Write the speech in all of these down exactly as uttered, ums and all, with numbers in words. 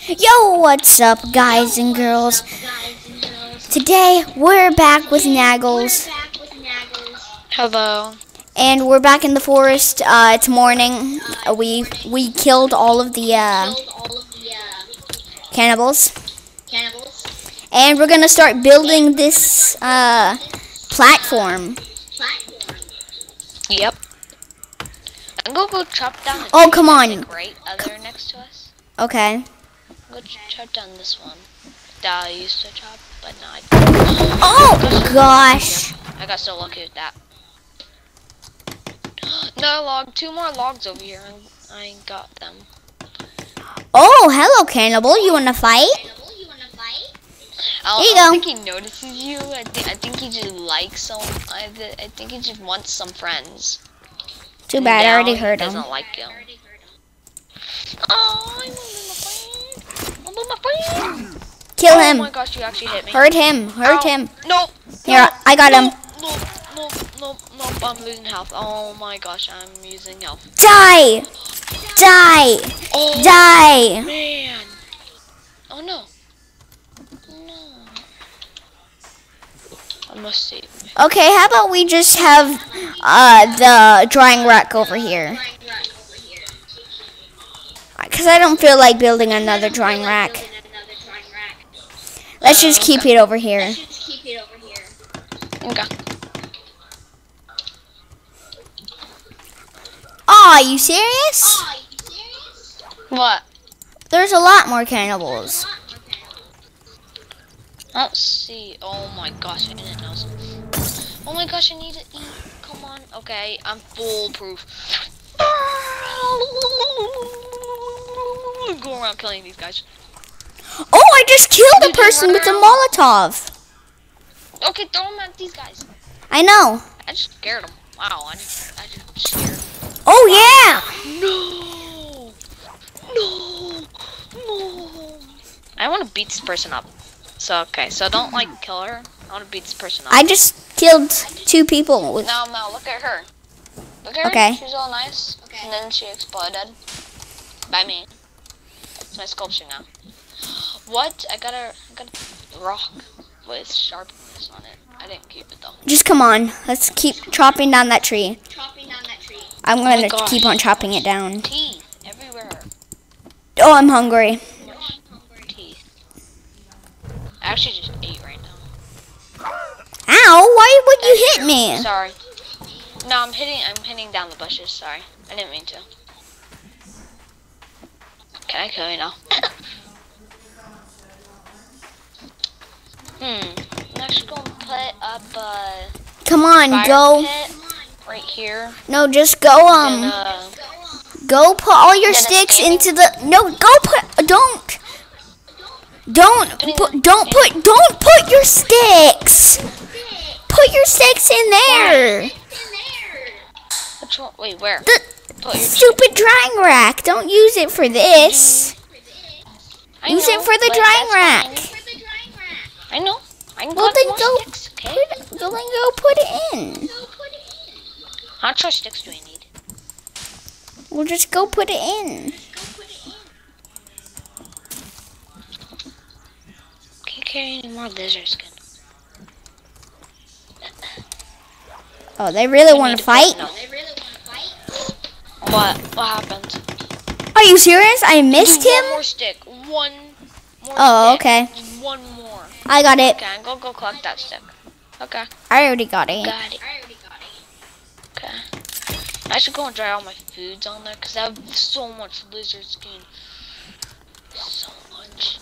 Yo, what's up, guys and girls? Today we're back with Naggles. Hello. And we're back in the forest. Uh, it's morning. Uh, we we killed all of the uh, cannibals. And we're gonna start building this uh, platform. Yep. I'm gonna go chop down the Oh, tree come that's, on. like, right other next to us. Okay. I'm gonna ch chop down this one that I used to chop, but now I Oh gosh. I got so lucky with that. No log, two more logs over here, and I got them. Oh, hello, cannibal. You wanna fight? I Here you don't go. think he notices you. I think I think he just likes some. I, th I think he just wants some friends. Too And bad. I now already he heard him. Doesn't like him. Oh, I'm my friend. I'm my friend. Kill Oh him. my gosh, you actually hit me. Hurt him. Hurt Ow. him. No. Here, no, I got no, him. No, no, no, no, I'm losing health. Oh my gosh, I'm using health. Die! Die! Oh, Die! man. Oh no. No. I must save me. Okay, how about we just have uh, the drying rack over here? Because I don't feel like building another drying rack. Let's just keep it over here. Okay. Aw, are you serious? What? There's a lot more cannibals. Let's see. Oh my gosh, I didn't know. Oh my gosh, I need to eat. Come on. Okay, I'm foolproof. Go around killing these guys. Oh, I just killed a person with a Molotov. Okay, throw them at these guys. I know. I just scared them. Wow, I just, I just scared them. Oh, yeah. No! No! No! I want to beat this person up. So, okay, so don't, like, kill her. I want to beat this person up. I just killed two people. With No, no, look at her. Look at her. Okay. She's all nice. Okay. And then she exploded. By me. It's my sculpture now. What? I got a, I got a rock with sharpness on it. I didn't keep it, though. Just come on. Let's keep chopping down that tree. I'm Oh my going to gosh. keep on chopping it down. Teeth everywhere. Oh, I'm hungry. Teeth. I actually just ate right now. Ow, why would you hit me? Sorry. No, I'm hitting I'm hitting down the bushes, sorry. I didn't mean to. Can I kill you now? hmm. I'm actually gonna put up a Come on, fire go. pit right here. No, just go, um, And, uh, go put all your Then a sticks standing- into the, no, go put, don't. Don't Putting put, the don't put, don't put your sticks. Put your sticks in there. which one? Wait, where? The Put your stupid drying rack. Don't use it for this. I Use know, it for the but drying that's rack. fine. I know. I can Well, got then more go sticks, okay? Put, go then go put it in. How much more sticks do we need? We'll just go put it in. Can't carry any more lizard skin. Oh, they really want to fight? No. What? What happened? Are you serious? I missed Do One him? more stick. One more Oh, stick. okay. Just one more. I got it. Okay, I'm gonna go collect that stick. Okay. I already got it. Got it. Okay. I should go and dry all my foods on there because I have so much lizard skin. So much.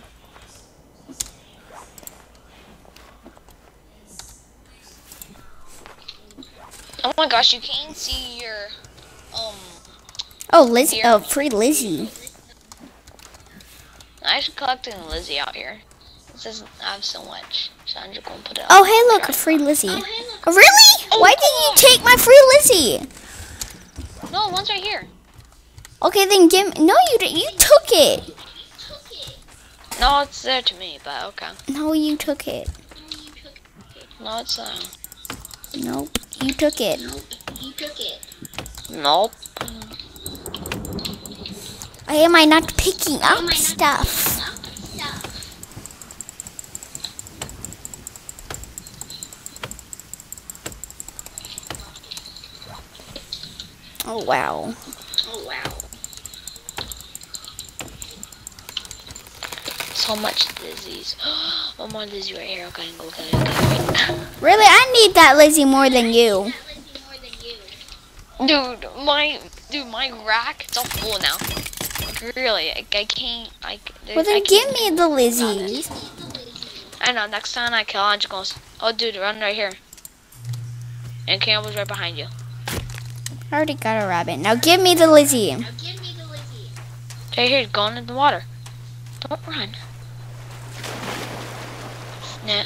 Oh my gosh, you can't see your um Oh, Lizzie. Here. Oh, free Lizzie. I should collecting Lizzie out here. It doesn't have so much. So I'm just gonna put it Oh, on hey, the look, a dry. free Lizzie. Oh, really? Oh, Why didn't you take my free Lizzie? No, one's right here. Okay, then give me. No, you didn't. You took it. No, it's there to me, but okay. No, you took it. No, it's uh Nope, you took it. nope. Why am I not picking up stuff? Oh wow. Oh wow. So much Lizzies. One more Lizzie right here. Okay, go, okay, okay. Really? I need that Lizzie more than you. Dude, my dude, my rack it's all full now. Like, really, I, I can't. I, Well then I give can't me the Lizzies. I know. Next time I kill, I'm just gonna. Oh, dude, run right here. And Campbell's right behind you. I already got a rabbit. Now give me the Lizzie. Okay, here, go into the water. Don't run. Nah.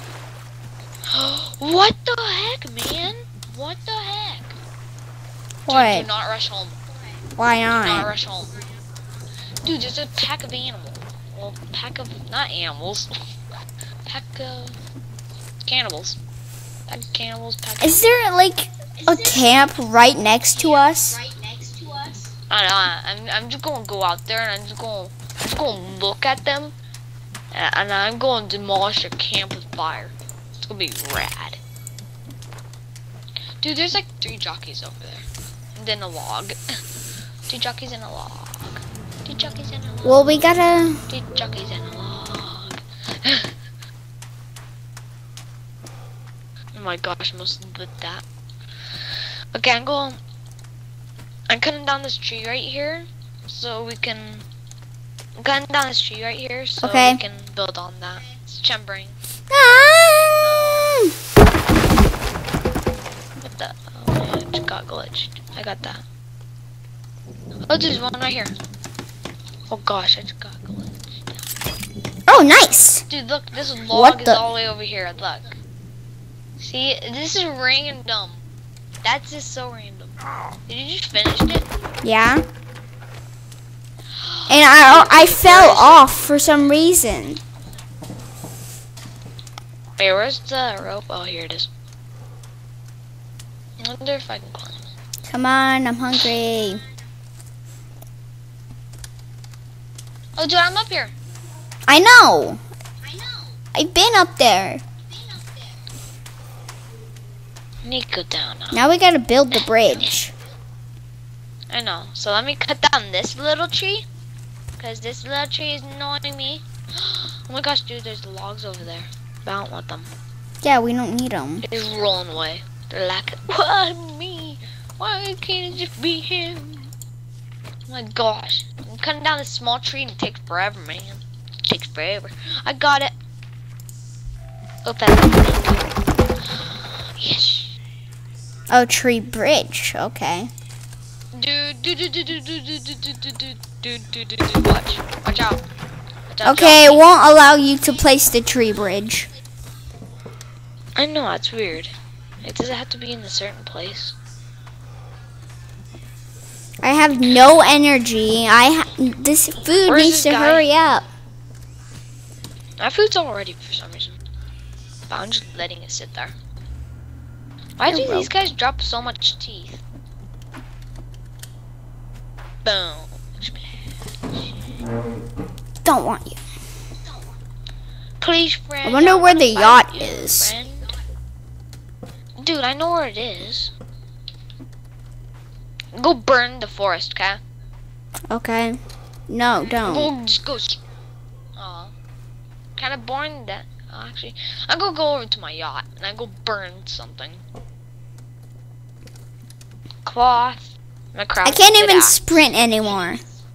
What the heck, man? What the heck? What? Dude, do not rush home. Why Do not not? rush home. Dude, there's a pack of animals. Well, pack of, not animals. Pack of cannibals. Pack of cannibals, pack of... Is there like a camp right next to us? I know, I'm, I'm just gonna go out there and I'm just gonna, I'm just gonna look at them. And, and I'm gonna demolish their camp with fire. It's gonna be rad. Dude, there's like three jockeys over there. And then a log. Two jockeys and a log. Two jockeys and a log. Well, we gotta. Two jockeys and a log. Oh my gosh, I must have lit that. Okay, I'm going. I'm cutting down this tree right here, so we can. I'm cutting down this tree right here, so Okay. we can build on that. It's chambering. Ah! What the? Oh, man, it just got glitched. I got that. Oh, there's one right here. Oh gosh, I just got glitched. Oh, nice. Dude, look, this What log is the- all the way over here. Look. See, this is random. That's just so random. Did you just finish it? Yeah. And I I fell off for some reason. Wait, where's the rope? Oh, here it is. I wonder if I can climb. Come on, I'm hungry. Oh, dude, I'm up here. I know. I've been up there. I need to go down now. Now we gotta build the bridge. I know. So let me cut down this little tree. Because this little tree is annoying me. Oh my gosh, dude, there's logs over there. But I don't want them. Yeah, we don't need them. They're rolling away. They're like, why me? Why can't it just be him? Oh my gosh. I'm cutting down this small tree and it takes forever, man. It takes forever. I got it. Oh, that's yes. Oh, tree bridge. Okay. Dude, dude, dude, dude, dude, dude, dude, dude, dude, dude, dude, dude, dude, dude, watch. Watch out. Watch out, Okay, it Johnny. won't allow you to place the tree bridge. I know, that's weird. It does it have to be in a certain place? I have no energy. I ha this food Where's needs this to guy? hurry up. My food's all ready for some reason. But I'm just letting it sit there. Why do You're these guys drop so much teeth? Boom. Don't want you. Please, friend. I wonder where the wanna yacht fight you, is. friend. Dude, I know where it is. Go burn the forest, okay? Okay. No, don't. Go, just go. Oh, kind of boring that. Oh, actually, I'm gonna go over to my yacht and I go burn something. Cloth. My craft. I can't good even axe. sprint anymore.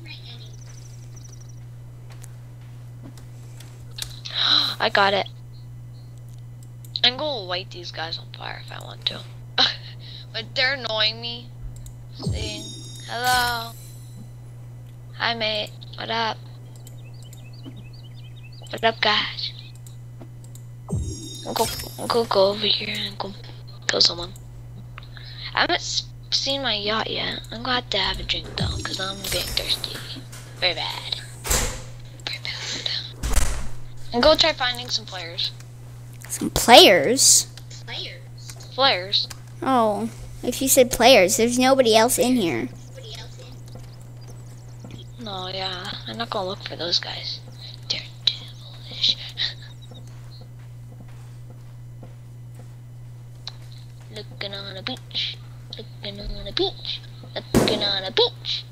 I got it. I'm gonna light these guys on fire if I want to. But they're annoying me. See? Hello. Hi, mate. What up? What up, guys? I'll go, I'll go, go over here and go kill someone. I haven't s- seen my yacht yet. I'm gonna have to have a drink though, because I'm getting thirsty. Very bad. Very bad. And go try finding some players. Some players? Players? Oh, if you said players, there's nobody else in here. No. not gonna look for those guys. They're devilish. Looking on a beach. Looking on a beach. Looking on a beach.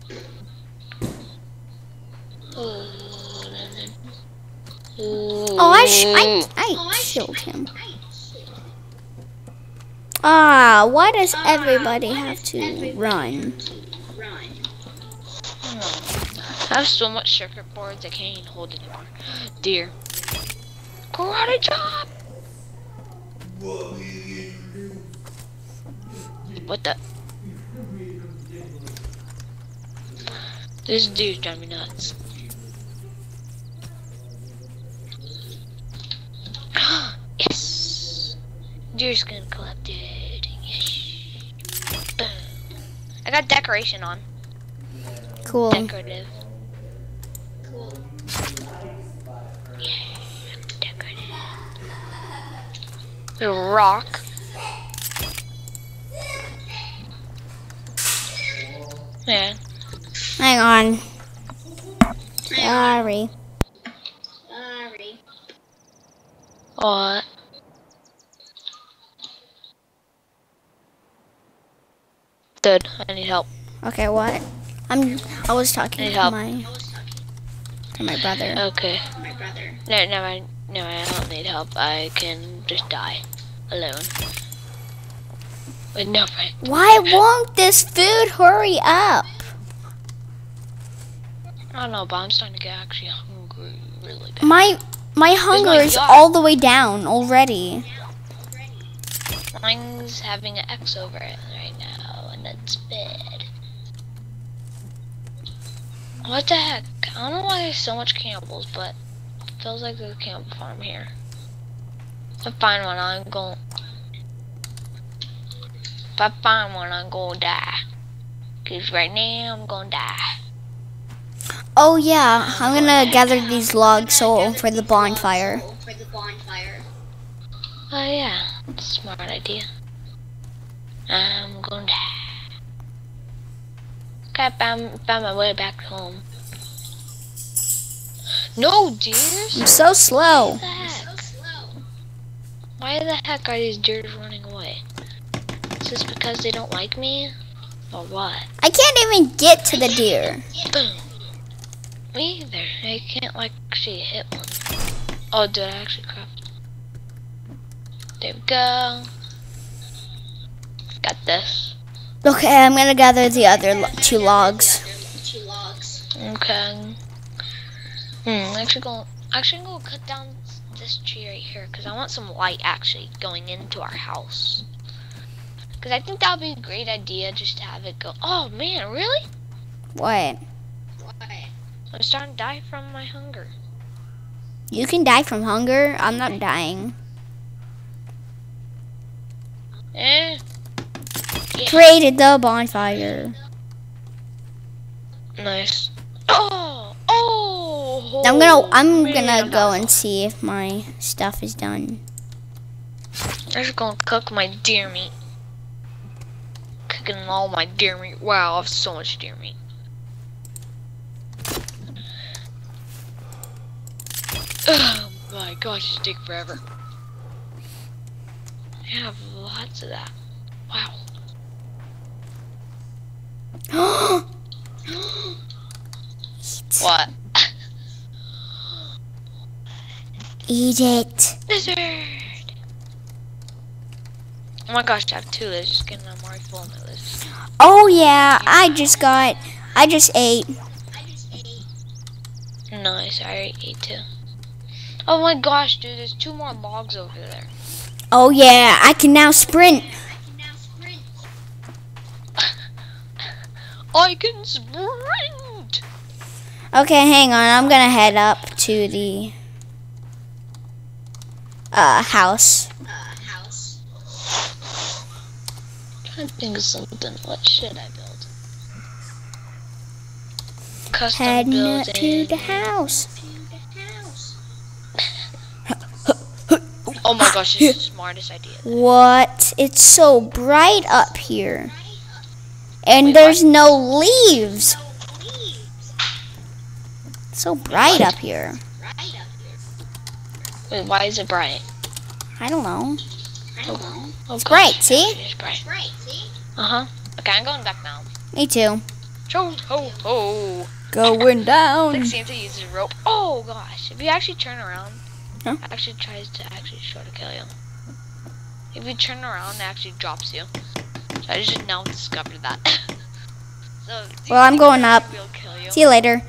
Oh, I sh I I killed him. Ah, why does everybody have to run? I have so much circuit boards I can't even hold anymore. Deer. Karate chop! What the? This dude's driving me nuts. Yes! Deer skin collected. Yes. Boom. I got decoration on. Cool. Decorative. Cool. Yeah, decorative. A rock. Yeah. Hang on. Sorry. Sorry. What? Dude, I need help. Okay, what? I'm. I was talking I need to help. my to my brother. Okay. My brother. No, no, I, no, I don't need help. I can just die alone. With no friend. Why won't this food hurry up? I don't know, but I'm starting to get actually hungry really bad. My my hunger my is yacht? all the way down already. Mine's having an X over it right now, and it's bad. What the heck? I don't know why there's so much Campbell's, but it feels like there's a Campbell farm here. If I find one, I'm going. If I find one, I'm gonna die. Cause right now I'm gonna die. Oh yeah, I'm gonna gather these logs so for the bonfire. Oh yeah, that's a smart idea. I'm gonna die. Okay, I found, found my way back home. No deers? I'm so slow. What the heck? Why the heck are these deers running away? Is this because they don't like me? Or what? I can't even get to the deer. Boom. Me either. I can't like actually hit one. Oh, did I actually craft? There we go. Got this. Okay, I'm gonna gather the other lo two logs. Okay. Hmm. Actually, going. Actually, I'm gonna cut down this tree right here because I want some light actually going into our house. Because I think that would be a great idea just to have it go. Oh man, really? What? I'm starting to die from my hunger. You can die from hunger. I'm not dying. Eh. Yeah. Created the bonfire. Nice. Oh, oh. I'm gonna I'm man. gonna go and see if my stuff is done. I'm just gonna cook my deer meat. Cooking all my deer meat. Wow, I have so much deer meat. Oh my gosh, it's taking forever. I have lots of that. Wow. What? Eat it. Lizard! Oh my gosh, I have two lizards. Just kidding, I'm already full of my lizards. Oh yeah, I just got. I just ate. Nice, I already ate two. Oh my gosh, dude, there's two more logs over there. Oh yeah, I can now sprint. I can sprint! Okay, hang on. I'm gonna head up to the uh house. I think of something. What should I build? Custom Heading building. up to the house. Oh my gosh, this is the smartest idea. What? It's so bright up here. And Wait, there's what? no leaves. So bright up here. Wait, why is it bright? I don't know. Oh, oh It's gosh, bright, see? It is bright. Uh-huh. Okay, I'm going back now. Me too. Ho, ho, ho. Going down. Like Santa uses a rope. Oh gosh, if you actually turn around, Huh? it actually tries to actually try to kill you. If you turn around, it actually drops you. So I just now discovered that. So, do you Well, I'm think going it up. will kill you? See you later.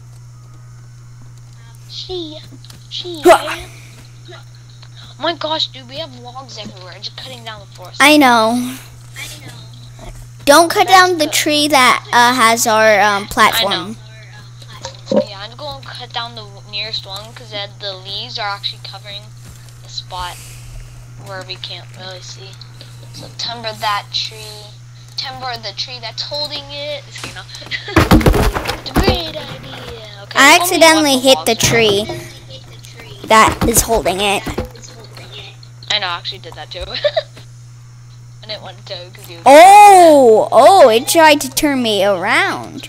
She, she. Huh. Oh my gosh, dude, we have logs everywhere. Just cutting down the forest. I know. Don't cut down the tree that uh, has our um, platform. Yeah, I'm going to cut down the nearest one because the leaves are actually covering the spot where we can't really see. So timber that tree. Timber the tree that's holding it. It's, you know, it's a great idea. Okay, I only accidentally left hit logs the now. tree that is holding it. I know, I actually did that too. I didn't want to because you. Oh, oh, it tried to turn me around.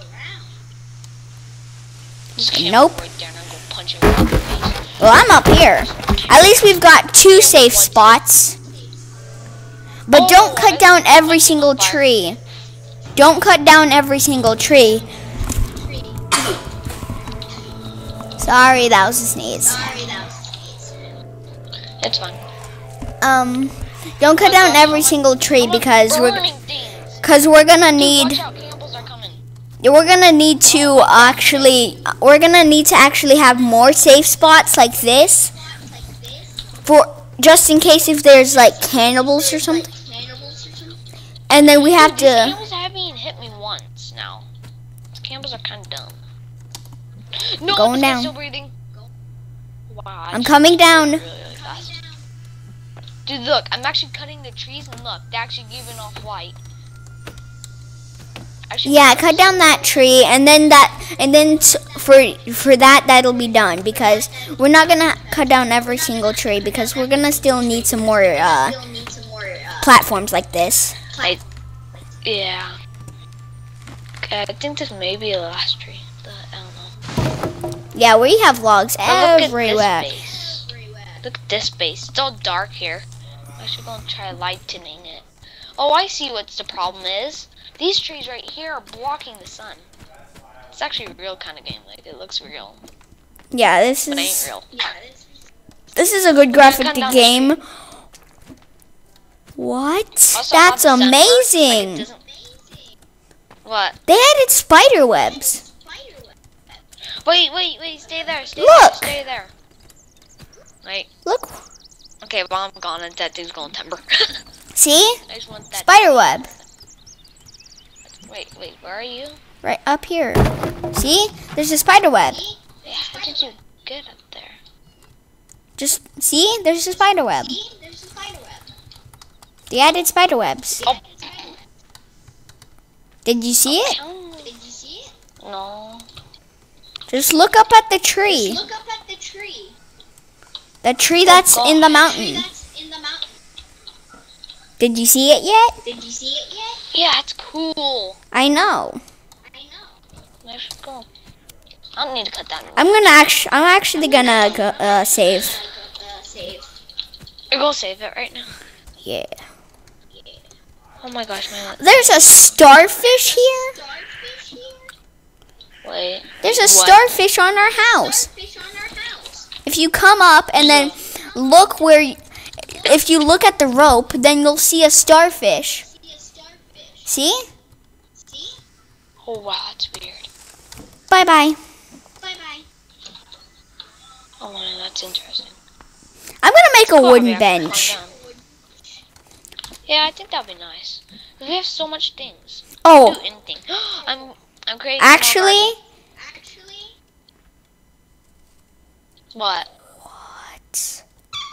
Just camp Nope. right there and I'm gonna punch it right in the face. Well, I'm up here. At least we've got two safe spots. But don't cut down every single tree. Don't cut down every single tree. Sorry, that was a sneeze. It's fine. Um, don't cut down every single tree because we're Burning things. because we're gonna Dude, need watch out, cannibals are coming. we're gonna need to actually we're gonna need to actually have more safe spots like this for just in case if there's like cannibals or something. And then we have Dude, these to. cannibals haven't even hit me once now. These cannibals are kind of dumb. No, Going this guy's down. still breathing. Wow, I I'm just coming down. really, really fast. Dude, look, I'm actually cutting the trees, and look, they're actually giving off light. Actually, Yeah, cut down that tree, and then that, and then t- for for that, that'll be done because we're not gonna cut down every single tree because we're gonna still need some more uh, platforms like this. I, yeah. Okay, I think this may be the last tree. But I don't know. Yeah, we have logs But look everywhere. at this base. Look at this base. It's all dark here. I'm actually gonna try lightening it. Oh, I see what the problem is. These trees right here are blocking the sun. It's actually a real kind of game. Like, it looks real, Yeah, this but it ain't is real. this is a good graphic cut to down the game. What? Also, how That's the sun works, like, it amazing. doesn't- What? They added spider webs. Wait, wait, wait. Stay there. Stay Look. there. Stay there. Wait. Look, Okay, well, I'm gone and that thing's going timber. see? I just want that. Spider web. Wait, wait. Where are you? Right up here. See? There's a spider web. Yeah, how did you get up there? Just see? There's a spider web. They added spider webs. Oh. Did you see it? Oh. No. Just look up at the tree. Look up at the tree. The tree that's in the gosh. mountain. That's in the mountain. Did you see it yet? Did you see it yet? Yeah, it's cool. I know. I know. Let's go. I don't need to cut that. I'm gonna actually. I'm actually gonna go, uh, save. Uh, save. You're gonna save it right now. Yeah. Oh my gosh, man. There's a starfish here. Starfish here. Wait. There's a What? starfish on our house. Starfish on our house. If you come up and then look where, y- if you look at the rope, then you'll see a starfish. See a starfish. See? See? Oh wow, that's weird. Bye bye. Bye bye. Oh man, that's interesting. I'm gonna make a Cool, wooden we have to calm bench. down. Yeah, I think that'd be nice. We have so much things. Oh, Do anything. I'm I'm creating. a small actually, Actually, garden. What? what?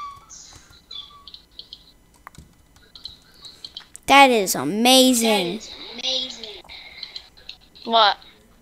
That is amazing. it's amazing. What?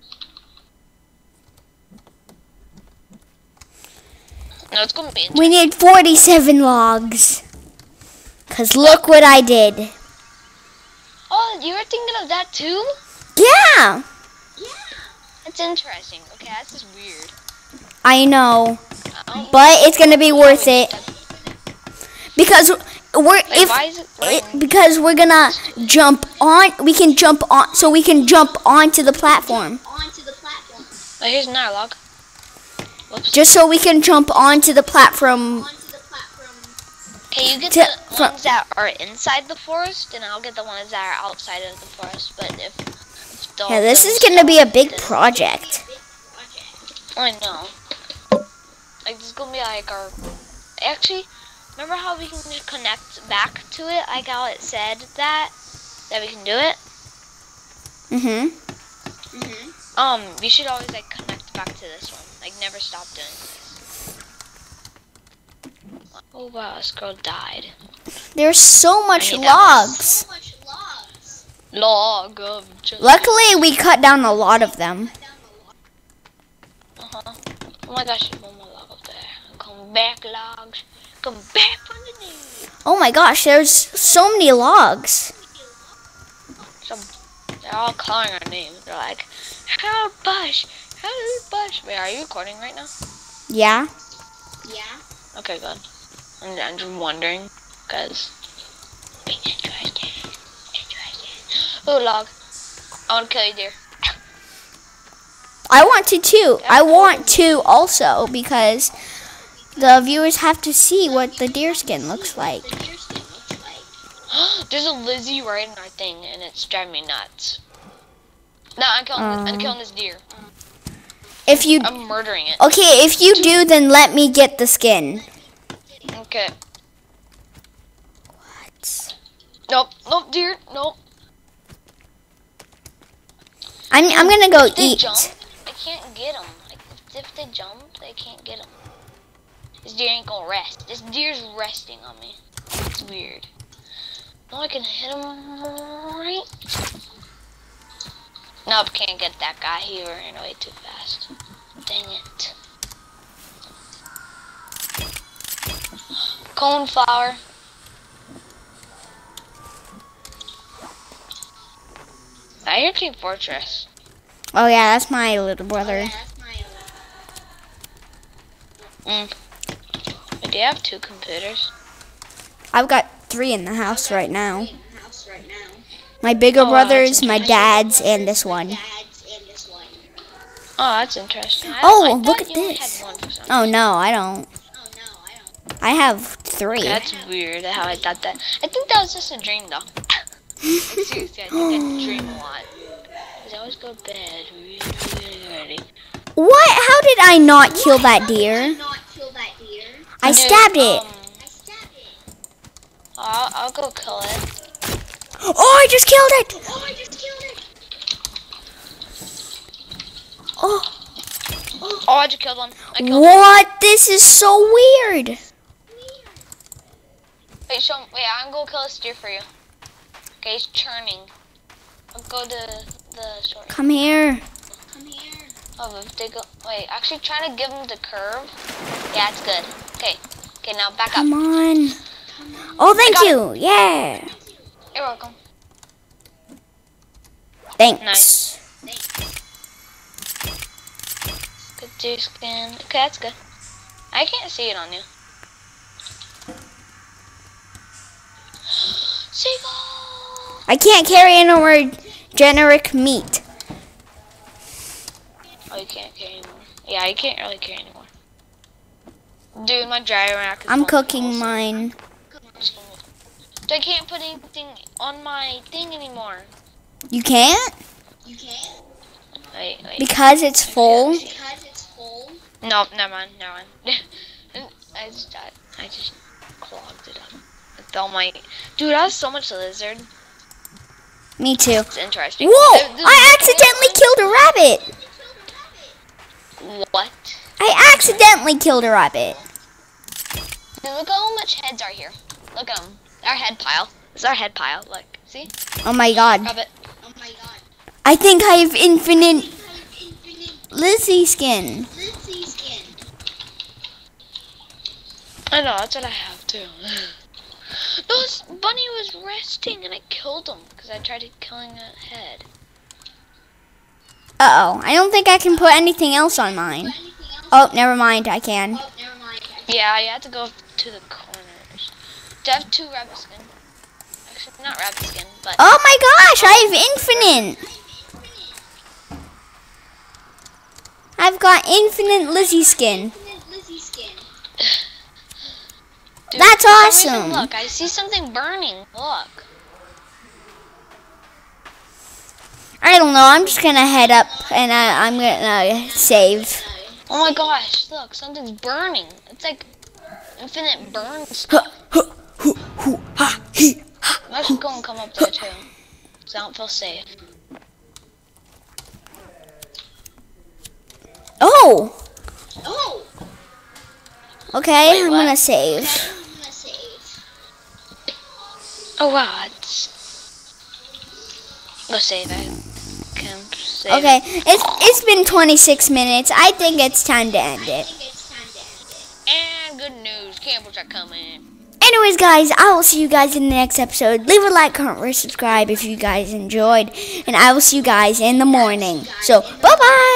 No, it's gonna be interesting. We need forty-seven logs. Cause look what I did. Oh, you were thinking of that too? Yeah. Yeah. It's interesting. Okay, that's just weird. I know, I don't but it's gonna be worth it because we're Wait, if why is it it, raining? because we're gonna jump on. We can jump on, so we can jump onto the platform. Onto the platform. Oh, here's another log. Whoops. Just so we can jump onto the platform. Onto the platform. Okay, you get To- the from- ones that are inside the forest, and I'll get the ones that are outside of the forest. But if, if the Yeah, this them is gonna be a stop, big then- project. Big project. I know. Like this is gonna be like our. Actually, remember how we can just connect back to it? Like how it said that that we can do it. Mhm. Mm-hmm. Um, we should always like connect back to this one. Like never stop doing this. Oh wow, this girl died. There's so much I need that logs. So much logs. Log of just. Luckily, we cut down a lot of them. Uh-huh. Oh my gosh, there's one more log up there. Come back, logs. Come back from the knee. Oh my gosh, there's so many logs. Some, they're all calling our names. They're like, help us, help us. Wait, are you recording right now? Yeah. Yeah. Okay, good. I'm, I'm just wondering, because it's interesting. Interesting. Oh, log. I want to kill you, deer. I want to too. I want to also because the viewers have to see what the deer skin looks like. The deer skin looks like. There's a Lizzie right in our thing, and it's driving me nuts. No, I'm killing, this, I'm Um. killing this deer. If you I'm murdering it. okay, if you do, then let me get the skin. Okay. What? Nope. Nope, deer. Nope. I'm I'm gonna go If they eat. jump, I can't get them. Like, if they jump, they can't get them. This deer ain't gonna rest. This deer's resting on me. It's weird. No, I can hit him right. Nope, can't get that guy. He ran away too fast. Dang it. Coneflower. I hear Team Fortress. Oh yeah, that's my little brother. Yeah, that's my Mm. Wait, do you have two computers? I've got three in the house right now. in the house right now. My bigger Oh, brother's, that's my interesting. dad's, and this one. Dad's and this one. Oh, that's interesting. I, Oh, I look thought at you only this. had one for some Oh no, I don't. Oh no, I don't. I have three. That's weird how I thought that. I think that was just a dream though. Like, seriously, I think I dream a lot. Cause I always go to bed really, really early. What? How did I not kill that deer? Not kill that deer. I Dude, stabbed it. um, I stabbed it. I'll, I'll go kill it. Oh, I just killed it. Oh, I just killed it. Oh, Oh, I just killed one. I killed one. what? This is so weird. Wait, show wait, I'm gonna kill this deer for you. Okay, he's churning. I'll go to the short. Come here. Come here. Oh, if they go. Wait, actually, try to give him the curve. Yeah, it's good. Okay. Okay, now back Come up. on. Oh, thank got you. Yeah. You're welcome. Thanks. Nice. Good deer skin. Okay, that's good. I can't see it on you. Seagull! I can't carry any more generic meat. Oh, you can't carry anymore. Yeah, you can't really carry anymore. Dude, my dry rack is I'm fucking cooking awesome. mine. I can't put anything on my thing anymore. You can't? You can't. Wait, wait. Because it's full? Because it's full. Nope, never mind, never mind. I just, I, I just clogged it up. With all my, dude, I have so much lizard. Me too. It's interesting. Whoa! There- there's I literally accidentally killed a rabbit. What? I accidentally killed a rabbit. Dude, look at how much heads are here. Look at them. Our head pile. This is our head pile. Look, see? Oh my god. Rabbit. Oh my god. I think I have infinite I have infinite Lizzie skin. Lizzie skin. I know, that's what I have too. No, this bunny was resting and I killed him because I tried to killing a head. Uh-oh. I don't think I can put anything else on mine. Oh, never mind. I can. Yeah, you have to go to the corners. Do I have two rabbit skin? Actually, not rabbit skin, but... Oh my gosh, I have infinite. I've got infinite Lizzie skin. Dude, That's for some awesome. reason, look, I see something burning. Look. I don't know. I'm just gonna head up and I, I'm gonna save. Oh my gosh, look, something's burning. It's like infinite burns. I should go and come up there too, because I don't feel safe. Oh. Oh. Okay, Wait, I'm what? gonna save. I'm gonna save. Oh wow, it's... Go save it. Can save Okay, it. it's it's been twenty-six minutes. I think it's time to end I it. think it's time to end it. And good news, campers are coming. Anyways, guys, I will see you guys in the next episode. Leave a like, comment, or subscribe if you guys enjoyed, and I will see you guys in the morning. So, bye bye.